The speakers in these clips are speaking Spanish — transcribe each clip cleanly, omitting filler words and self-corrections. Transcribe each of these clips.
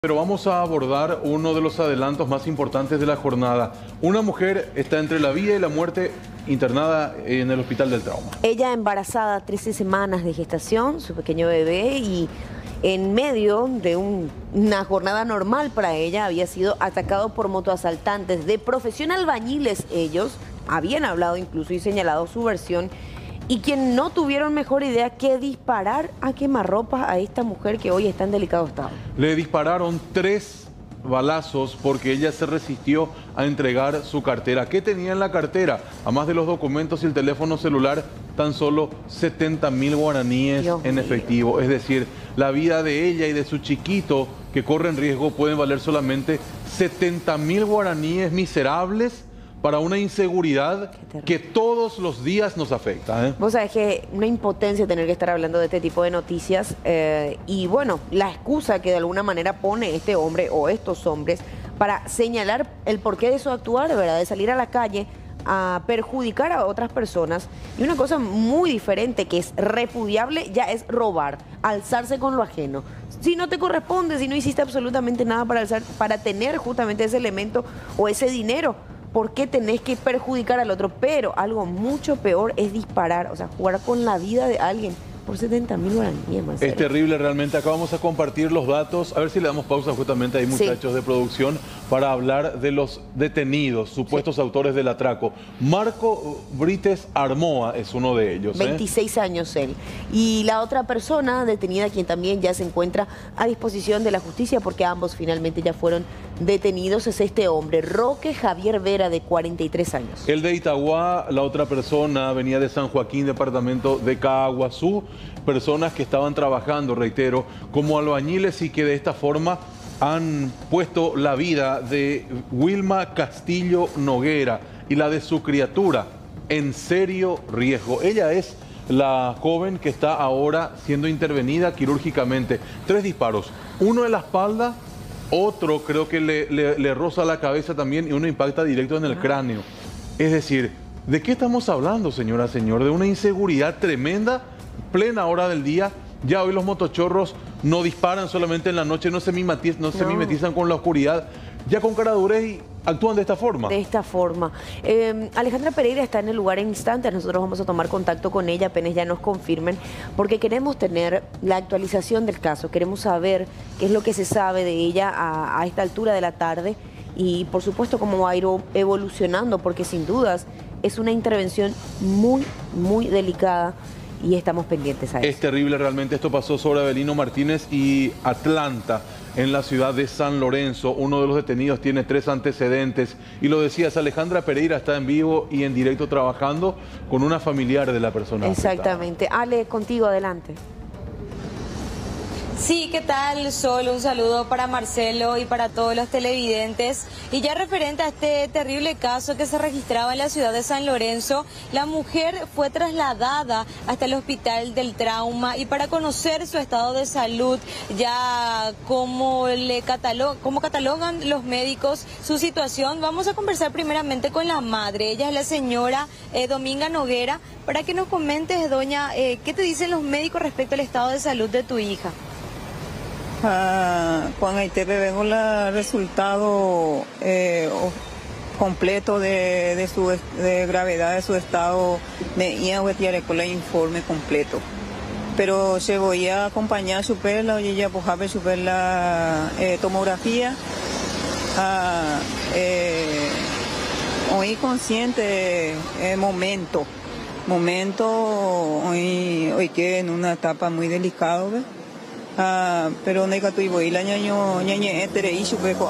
Pero vamos a abordar uno de los adelantos más importantes de la jornada. Una mujer está entre la vida y la muerte internada en el Hospital del Trauma. Ella embarazada, 13 semanas de gestación, su pequeño bebé, y en medio de una jornada normal para ella había sido atacado por motoasaltantes de profesión albañiles. Ellos habían hablado incluso y señalado su versión, y quien no tuvieron mejor idea que disparar a quemarropas a esta mujer que hoy está en delicado estado. Le dispararon 3 balazos porque ella se resistió a entregar su cartera. ¿Qué tenía en la cartera? Además de los documentos y el teléfono celular, tan solo 70.000 guaraníes en efectivo. Es decir, la vida de ella y de su chiquito que corre en riesgo pueden valer solamente 70.000 guaraníes miserables para una inseguridad que todos los días nos afecta, ¿eh? Vos sabés que una impotencia tener que estar hablando de este tipo de noticias y bueno, la excusa que de alguna manera pone este hombre o estos hombres para señalar el porqué de su actuar, ¿verdad? De salir a la calle a perjudicar a otras personas. Y una cosa muy diferente que es repudiable ya es robar, alzarse con lo ajeno. Si no te corresponde, si no hiciste absolutamente nada para tener justamente ese elemento o ese dinero, ¿por qué tenés que perjudicar al otro? Pero algo mucho peor es disparar, o sea, jugar con la vida de alguien por 70.000 guaraníes. Es terrible realmente. Acá vamos a compartir los datos. A ver si le damos pausa justamente ahí, muchachos de producción, para hablar de los detenidos, supuestos autores del atraco. Marco Brites Armoa es uno de ellos. 26 años él. Y la otra persona detenida, quien también ya se encuentra a disposición de la justicia, porque ambos finalmente ya fueron detenidos, es este hombre, Roque Javier Vera, de 43 años. El de Itagua, la otra persona venía de San Joaquín, departamento de Caaguazú. Personas que estaban trabajando, reitero, como albañiles y que de esta forma han puesto la vida de Wilma Castillo Noguera y la de su criatura en serio riesgo. Ella es la joven que está ahora siendo intervenida quirúrgicamente. 3 disparos, uno en la espalda, otro creo que le roza la cabeza también y uno impacta directo en el cráneo. Es decir, ¿de qué estamos hablando, señora, señor? De una inseguridad tremenda, plena hora del día. Ya hoy los motochorros no disparan solamente en la noche, no se mimetizan con la oscuridad, ya con caradurez y actúan de esta forma. De esta forma. Alejandra Pereira está en el lugar en instantes. Nosotros vamos a tomar contacto con ella apenas ya nos confirmen, porque queremos tener la actualización del caso. Queremos saber qué es lo que se sabe de ella a esta altura de la tarde y por supuesto cómo va a ir evolucionando, porque sin dudas es una intervención muy, muy delicada. Y estamos pendientes a eso. Es terrible realmente. Esto pasó sobre Avelino Martínez y Atlanta, en la ciudad de San Lorenzo. Uno de los detenidos tiene 3 antecedentes. Y lo decías, Alejandra Pereira está en vivo y en directo trabajando con una familiar de la persona Exactamente. afectada. Ale, contigo, adelante. Sí, ¿qué tal, Sol? Un saludo para Marcelo y para todos los televidentes. Y ya referente a este terrible caso que se registraba en la ciudad de San Lorenzo, la mujer fue trasladada hasta el Hospital del Trauma y para conocer su estado de salud, ya cómo catalogan los médicos su situación, vamos a conversar primeramente con la madre. Ella es la señora Dominga Noguera, para que nos comentes, doña, ¿qué te dicen los médicos respecto al estado de salud de tu hija? Cuando te vengo el resultado completo de gravedad de su estado, me iba a con el informe completo. Pero se voy a acompañar super la oye ya super la tomografía. Hoy consciente momento hoy que en una etapa muy delicada, ¿ves? Pero no hay que tuvo la ñañe y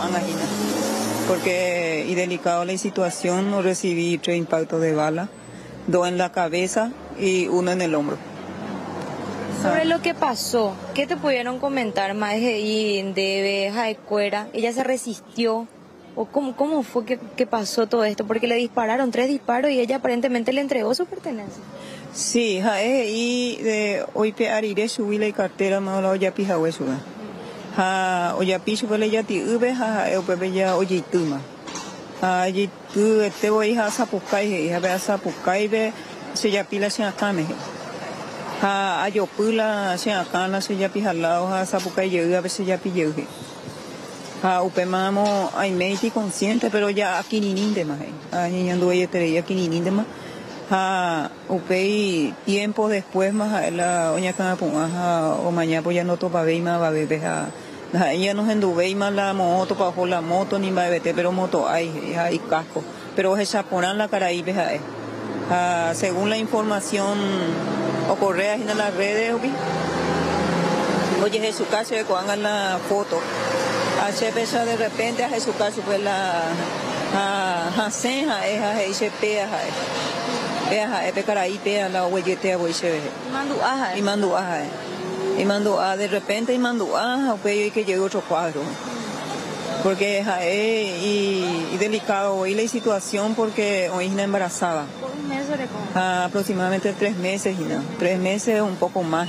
porque y delicado la situación, no recibí 3 impactos de bala, 2 en la cabeza y 1 en el hombro. Sobre lo que pasó, ¿qué te pudieron comentar más de Jaecuera? ¿Ella se resistió? ¿O cómo fue que pasó todo esto? Porque le dispararon 3 disparos y ella aparentemente le entregó su pertenencia. Sí, y de hoy pe arire subí la cartera más la ya pija hueso. Oya piso le ya ti ube ya oye tuma. Allí tú te voy a sapucay y a ver sapucay ve se ya pila se acame. Ayo pula se acana se ya pija lao sapucay yo a ver se ya pille. upemamo hay médico consciente pero ya aquí ni ninde más niña anduve aquí ni ninde más upei tiempo después más la oña cana o mañana pues ya no topa veima va bebé ella nos enduve más la moto bajo la moto ni va bebé pero moto hay casco pero es japonán la cara ahí según la información o correas en las redes oye su caso de cuando hagan la foto hace pesa de repente hace su caso pues la ceja es se pea es cara ahí pea la huellete voy se ve y mando de repente y mando pues que llegue otro cuadro porque y delicado hoy la situación porque hoy es embarazada aproximadamente 3 meses 3 meses un poco más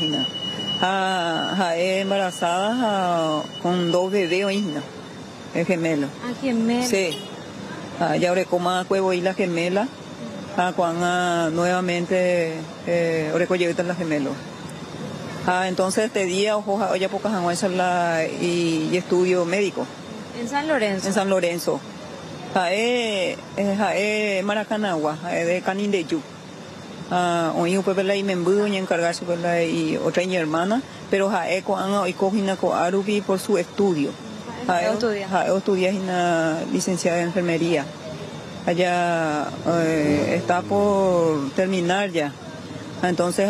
embarazada con 2 bebés hoy gemelo gemelo sí ya ahora como huevo y la gemela cuando nuevamente ahora llegan las gemelos entonces este día ojo ya pocas y estudio médico en San Lorenzo. En San Lorenzo. Maracanagua, de Canindeyu. Hoy un pueblo y me embudo y encargarse y otra mi hermana, pero hoy cogina con Arubi por su estudio. Estudia en la licenciada de enfermería. Allá está por terminar ya. Entonces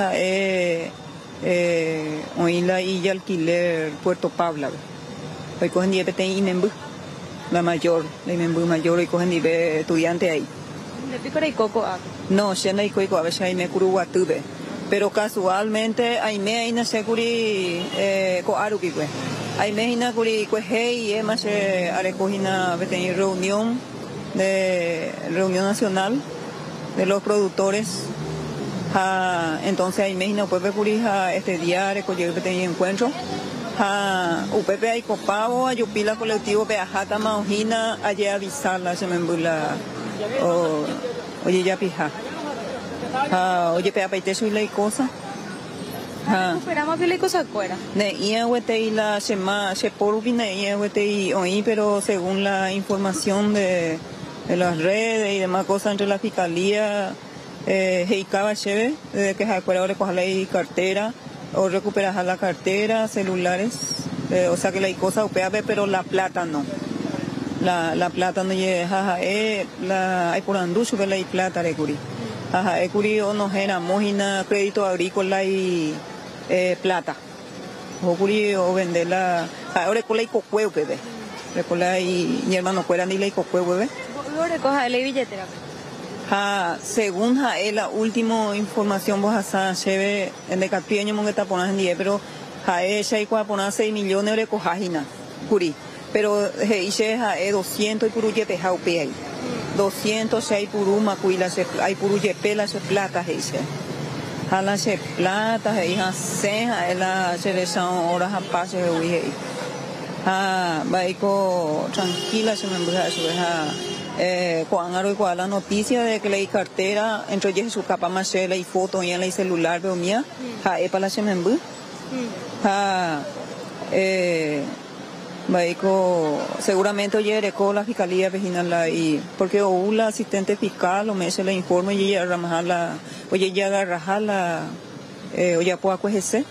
hoy la illa alquiler Puerto Pablo. Hoy cogen 10 y Membu, la mayor hoy cogen 10 estudiantes ahí. ¿De Picora y Coco? No, Shena y Coco, a veces hay me curuguatube. Pero casualmente hay me hay na securi coaruki pues. Hay me hay na curi pues hey y más arecogina tener reunión nacional de los productores. Entonces hay me hay na pues curi este día recoger tener encuentro. UPP hay copavo, ayupila colectivo peajata maojina, ayer avisarla se me embula oye ya pija. Oye pea paiteso y la cosa. Esperamos que la cosa fuera. Ne ia huete y la sema se porubina ia huete y oí pero según la información de las redes y demás cosas entre la fiscalía heicaba cheve desde que se ahora coja la cartera o recuperar la cartera, celulares, o sea que la cosa UPAB, pero la plata no. La plata no llega, hay por anducho que la plata de curi. Curi o no era mojina, crédito agrícola y plata. O curi o vender la, ahora con la cocueo que ve. Recola y mi hermano fuera ni la cocueo bebé. Ahora coja la billetera. Según la última información vos se en de Capiño moneta ponas 10 pero ella y poner 6 millones de cojajina curi pero hice 200 y puruye jaupe ahí 200 hay puruma cuila hay puruye pela se plata dice la se plata hija se la selección horas a pase de hoy baico tranquila se me embuja eso cuando la noticia de que la cartera entre su capa más la foto y en la celular veo mía para la semembu seguramente oye con la fiscalía vecinal y porque la asistente fiscal o me se le informe y ella rajar la oye ya agarrar la oye puedo acogerse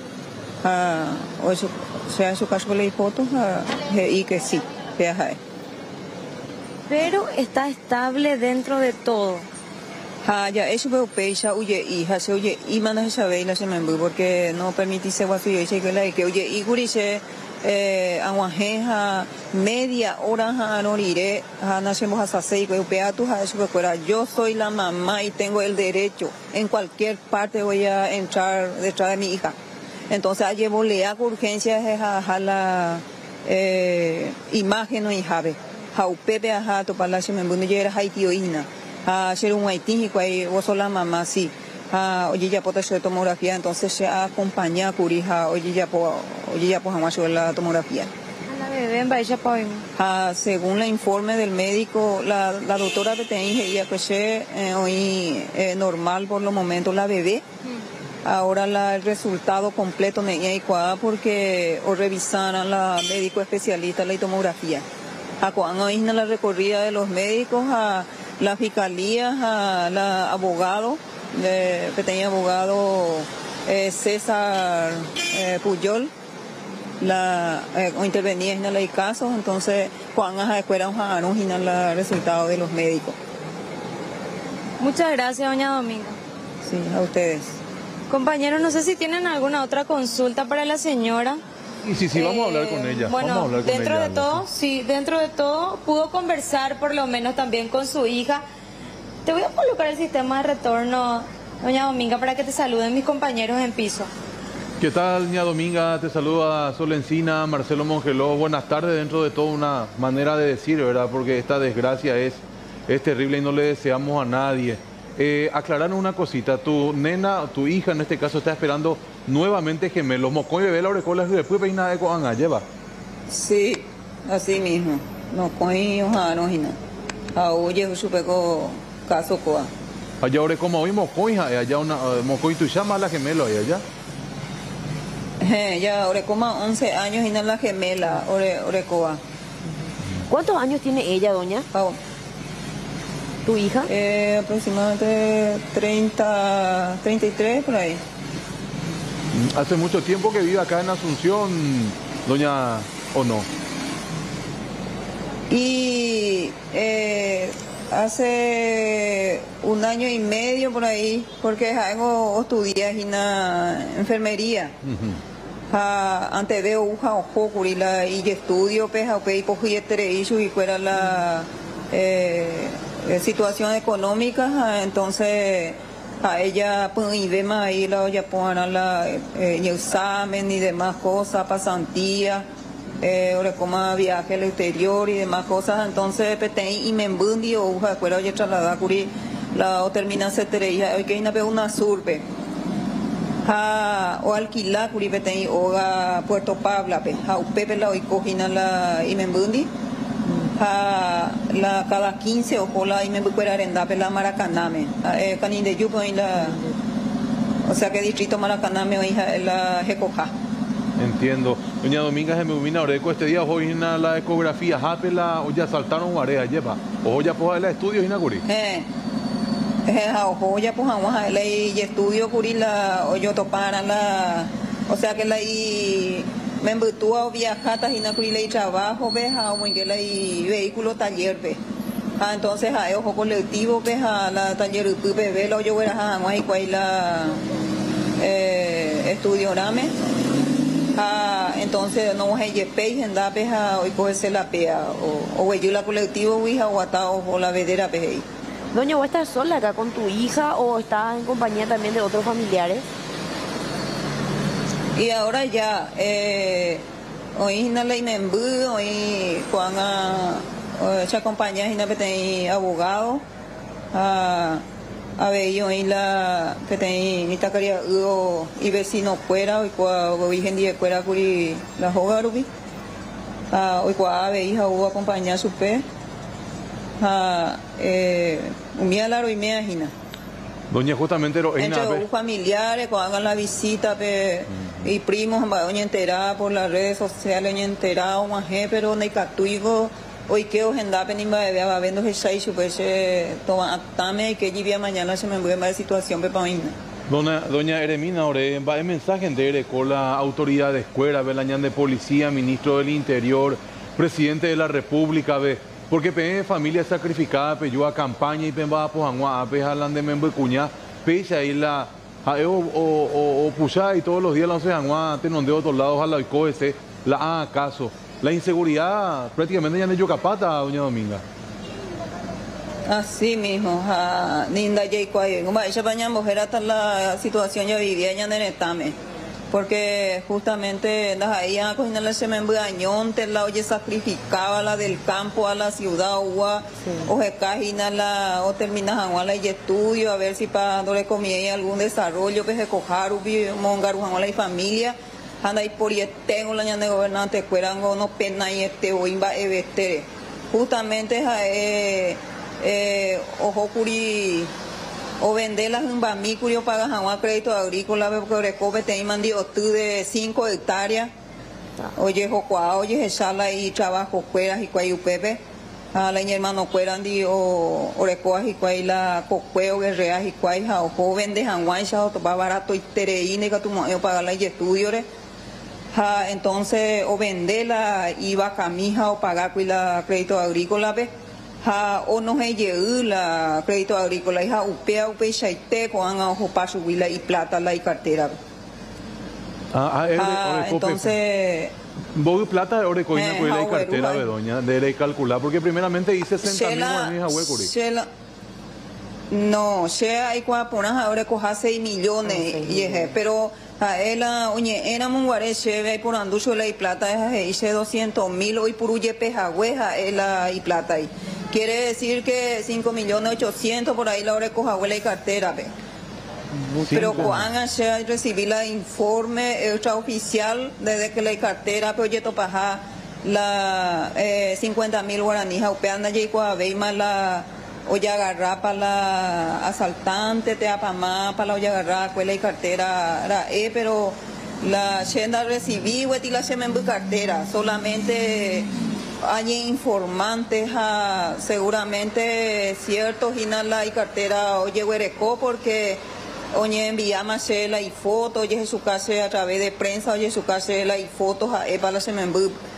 o eso sea su caso le fotos y que sí vea pero está estable dentro de todo. Ya eso veo pecha, oye, hija, se oye, y manda esa veila se me porque no permitiste guaso y que la que oye, y gurice, aguajeja, media hora, no iré, nacemos hasta 6, peatus, a eso fuera. Yo soy la mamá y tengo el derecho, en cualquier parte voy a entrar detrás de mi hija. Entonces, llevo le hago urgencias a la imagen o hijave. Pepe a to palacio me bunde era Haití oína a ser un haití y vos la mamá sí oye ya pota de tomografía entonces se acompaña curija oye ya jamás la tomografía la bebé en Bahía según el informe del médico la doctora PTI ya que se hoy normal por los momentos la bebé ahora el resultado completo me iba porque o revisaran la médico especialista la tomografía. A cuando hay la recorrida de los médicos a la fiscalía, a la abogado, que tenía abogado César Puyol, o intervenía en el caso, entonces cuando a escuela el resultado de los médicos. Muchas gracias, doña Dominga. Sí, a ustedes. Compañeros, no sé si tienen alguna otra consulta para la señora. Y sí, vamos a hablar con ella. Bueno, vamos a hablar con dentro ella, de todo, sí, dentro de todo pudo conversar por lo menos también con su hija. Te voy a colocar el sistema de retorno, doña Dominga, para que te saluden mis compañeros en piso. ¿Qué tal, doña Dominga? Te saluda Sol Encina, Marcelo Mongeló. Buenas tardes. Dentro de todo, una manera de decir, ¿verdad? Porque esta desgracia es terrible y no le deseamos a nadie. Aclarar una cosita, tu nena, tu hija en este caso, está esperando nuevamente gemelos. Mocoy bebé la orecola y después peina de coanga, lleva. Sí, así mismo. No coy no hina. Oye, supe caso coa. Allá ore como hoy mocoy, allá una mocoy tu llama la gemelo allá. Ya ore como 11 años y no la gemela, ore coa. ¿Cuántos años tiene ella, doña? ¿Tu hija? Aproximadamente 33 por ahí. ¿Hace mucho tiempo que vive acá en Asunción, doña, o no? Y hace 1 año y medio por ahí, porque hago estudias en la enfermería. Antes veo uja ojo curila y estudio peja y pojiete y fuera la situación económica, entonces a ella pues y ve más ahí la ya ponen la examen y demás cosas, pasantía, ahora como viaje al exterior y demás cosas, entonces petén y me embundi o uja fuera ya trasladar curi la o termina se tereja hoy que hay una surpe o alquilar curi petén o a Puerto Pabla pe a upepe la hoy cogina la y me embundi la cada 15 o cola y me voy a arrendar la Maracaname canin de yupo en la o sea que distrito Maracaname hoy la Jecoja. Entiendo. Doña Dominga se me ilumina oreco este día hoy en la ecografía japela o ya saltaron guarea lleva o ya pues la estudios y naguri. O ya pues vamos a la y estudio curi la o yo topara la o sea que la y me embutúa o viajatas y no y trabajo veja o muy que la y vehículo taller ve entonces a ojo colectivo veja la taller bebé lo yo era a y cuál la estudio rame entonces no es yepe en da peja hoy cogerse la pea o yo la colectivo vija o atao o la vedera peja. Doña, ¿vos estás sola acá con tu hija o estás en compañía también de otros familiares? Y ahora ya, hoy no le membú, hoy cuando se acompaña y no tengo abogado, a ver yo hoy la que tengo ni tacaria y vecino fuera hoy cuando hoy en día fuera curi la joga rubi, hoy cuando a ver hija hubo acompañar su pe, un día largo y me imagina. Doña, justamente entre los familiares cuando hagan la visita y primos doña enterada por las redes sociales doña enterada más pero no hay catuigo hoy que os endapen ni va a ver que sai super se toma atame y que allí mañana se me vuelve más situación para mí. Doña Eremina ore va el mensaje de con la autoridad de escuela Belañán de policía ministro del interior presidente de la república ve porque pe familia sacrificada pe yo a campaña y pe va pues a pe jalan de membo cuña pe ahí la o pucha y todos los días la se angua tenon de otros lados a la ese la acaso la inseguridad prácticamente ya no yo capata doña Dominga. Así mismo, ninda ya igual como ella baña mujer hasta la situación ya vivía ya en el etame. Porque justamente las ahí a cocinar la semembrañón, te la oye sacrificaba la del campo a la ciudad o se cajina la o terminas a la y estudio a ver si para no le comía algún desarrollo que se cojar mongaru a la y familia anda y por tengo la ñane gobernante cuerango no pena y o imba evestere justamente ojo curi o vender las bamícurio para jaguar crédito agrícola, porque recope te mandi tú de 5 hectáreas. Oye, Jocoa, oye, Shala y trabajo cueras y cuayu pepe. A la hermano cueran di o recoas y cuay la cocueo guerreas y cuay ja o joven de Hanguay, ya o topa barato y tereíne que tu mo pagar la y estudio. Entonces, o venderla iba camija o pagar con la crédito agrícola, o no se llegó la crédito agrícola, y upea, chaite, con ojo paso y plata la y cartera. Entonces. Vos plata ahora coina con la cartera de doña, de calcular, porque primeramente dice 60.000 en Huecuri. No, hay cuaponas ahora coja 6 millones, pero a él, oye, era munguare, cheve, por anducho la y plata, hice 200.000, hoy por uye pejahueja, y plata ahí. Quiere decir que 5.800.000 por ahí la hora coja huela y cartera, ve. Pero cuando recibí la informe extraoficial desde que la cartera, pero yo topaja la 50.000 guaraníes, upeanda y cuaveima la olla agarrar para la asaltante, te apamá para la olla agarrar, cuela y cartera, pero la chenda recibí, y la chemen cartera, solamente hay informantes, seguramente ciertos, y la y cartera, oye, huerecó, porque oye, enviamos la y fotos, oye, su casa a través de prensa, oye, su casa la y fotos, para la chemen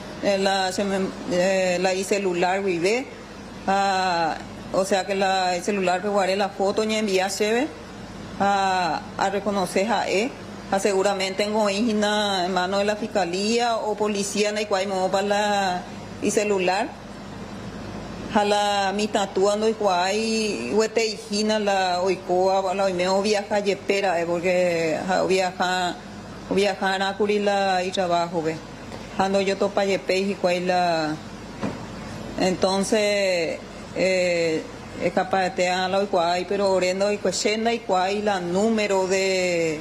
la y celular, vive, o sea que el celular peguaré la foto y enviase a reconocer seguramente en mano de la fiscalía o policía en el cual para la y celular a la mitatuando y cual huete hijina la oicoa la oimeo viaja y espera porque viajar a curila y trabajo ve ando yo topa y y cual la entonces capaz de la igual, pero orando y cuestiona igual la número de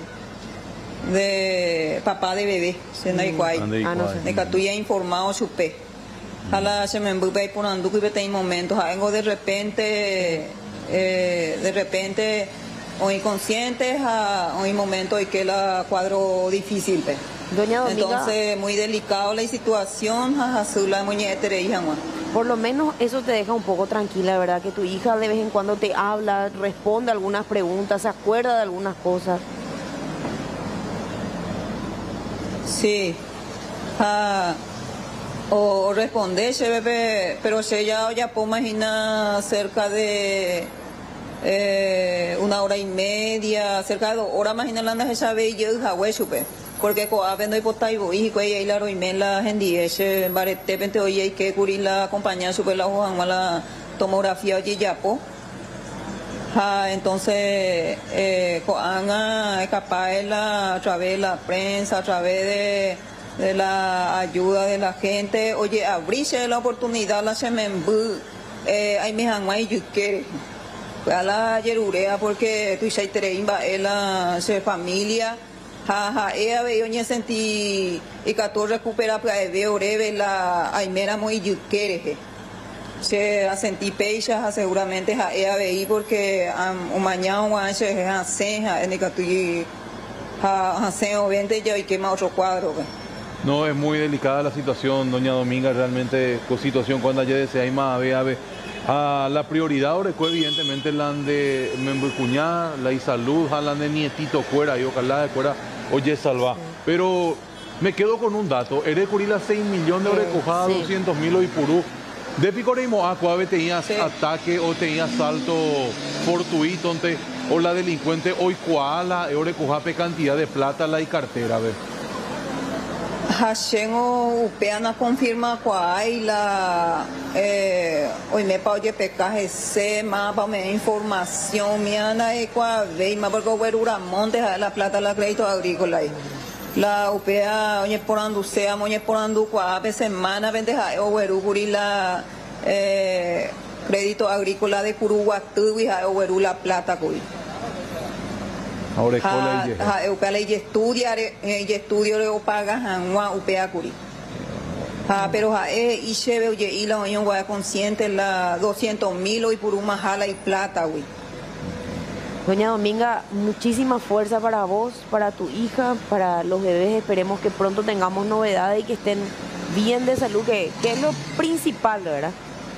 papá de bebé, senda igual, de que tú ya informado su pe. A la se me envuelve por anduco y vete en momentos, algo de repente, hoy conscientes, hoy momentos y que la cuadro difícil pe. Doña Dominga, entonces muy delicado la situación, azul muñeca hija. Por lo menos eso te deja un poco tranquila, ¿verdad? Que tu hija de vez en cuando te habla, responde algunas preguntas, se acuerda de algunas cosas. Sí. O responde, pero si ella ya puedo imaginar cerca de 1 hora y media, cerca de 2 horas, imagina la anda esa vez y yo jahué chupe. Porque cuando hay potaibo y cuando hay la roimén la gente ese barete pente hoy hay que cubrir la compañía super la hoja la tomografía allí ya po entonces cuando es capaz a través de la prensa a través de la ayuda de la gente oye abrirse la oportunidad la semembú hay mi hanguay yuque a la yerurea porque tú ya tereimba la familia ella veo ni sentí y que tú recupera para veo breve la aimera muy yuquere se sentí pecha seguramente ella veí porque mañana se hace en el que tú hace obviamente ya hay que más otro cuadro. No, es muy delicada la situación, doña Dominga, realmente con situación cuando ayer se hay más la prioridad ahora evidentemente la de Membucuñá, la y salud, la de nietito fuera y ojalá de fuera oye salva. Pero me quedo con un dato, Erecurila 6 millones de recojada, 200.000 hoy purú. De Picoreimo Acuave tenías ataque o tenías salto fortuito o la delincuente hoy cuala Orecujape cantidad de plata la y cartera, a ver. Hashengo upeana confirma cuál la hoy me oye pecaje se más para me información miana y cuál ve más porque verura monte la plata la crédito agrícola la upea oye por andu sea oye por andu cuál semana vendeja o veruguri la crédito agrícola de Curuguatú y o la plata cuy ahora escuela y estudio le paga hanwa upea curi pero y se ve oye y la unión guay consciente la 200.000 hoy por una jala y plata güey Doña Dominga, muchísima fuerza para vos, para tu hija, para los bebés. Esperemos que pronto tengamos novedades y que estén bien de salud, que es lo principal, ¿verdad?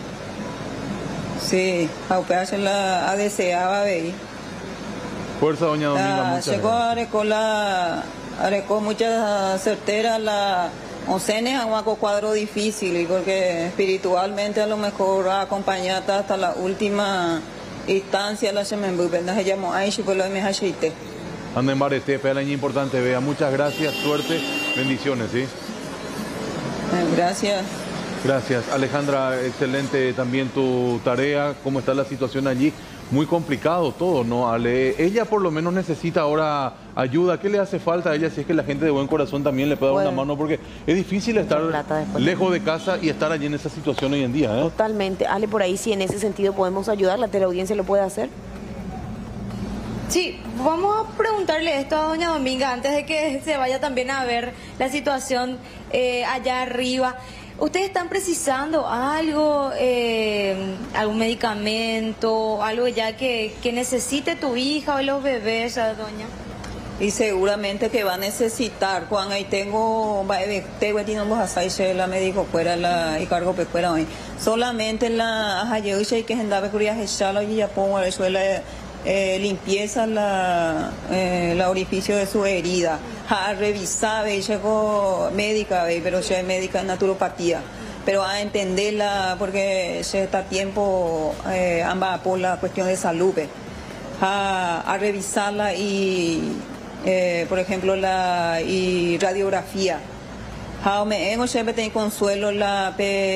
Sí, aunque se la deseaba ver. Fuerza, doña Dominga, muchas Llegó gracias. arecó muchas certeras la oncenes a un cuadro difícil y porque espiritualmente a lo mejor acompañada hasta la última instancia la se me llamó a eso por lo me aceite. Anda en Barete, pelaña importante, vea. Muchas gracias, suerte, bendiciones, ¿sí? Gracias. Gracias. Alejandra, excelente también tu tarea. ¿Cómo está la situación allí? Muy complicado todo, ¿no, Ale? Ella por lo menos necesita ahora ayuda. ¿Qué le hace falta a ella si es que la gente de buen corazón también le puede dar una mano? Porque es difícil estar lejos de casa y estar allí en esa situación hoy en día, ¿eh? Totalmente. Ale, por ahí si en ese sentido podemos ayudar, la teleaudiencia lo puede hacer. Sí, vamos a preguntarle esto a doña Dominga antes de que se vaya también a ver la situación allá arriba. ¿Ustedes están precisando algo, algún medicamento, algo ya que necesite tu hija o los bebés, doña? Y seguramente que va a necesitar, Juan, ahí tengo la médico fuera la y cargo pe fuera hoy. Solamente la y que andaba curia echarlo y ya pongo a eso la limpieza la orificio de su herida. A revisar, llegó médica, pero ya es médica en naturopatía. Pero a entenderla porque ya está tiempo ambas por la cuestión de salud. A revisarla y por ejemplo y radiografía. Me hemos siempre tenido consuelo la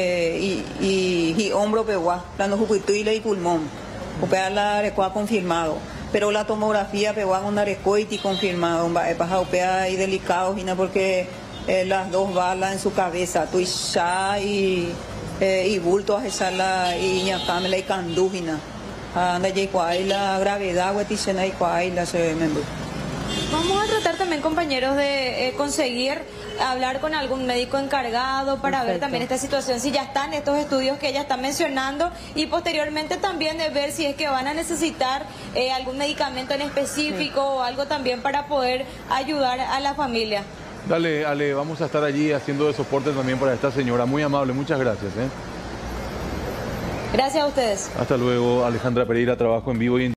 y hombro pegua, plano jucuituila y pulmón. Opera la recua confirmado. Pero la tomografía pegó una recoiti confirmado, opera y delicado, porque las dos balas en su cabeza, tuisha y bulto a esa y ñacamela y candúgina. Anda y la gravedad, huetichena y la se me. Vamos a tratar también, compañeros, de conseguir hablar con algún médico encargado para ver también esta situación, si ya están estos estudios que ella está mencionando y posteriormente también de ver si es que van a necesitar algún medicamento en específico o algo también para poder ayudar a la familia. Dale, Ale, vamos a estar allí haciendo de soporte también para esta señora. Muy amable, muchas gracias. Gracias a ustedes. Hasta luego, Alejandra Pereira, trabajo en vivo y en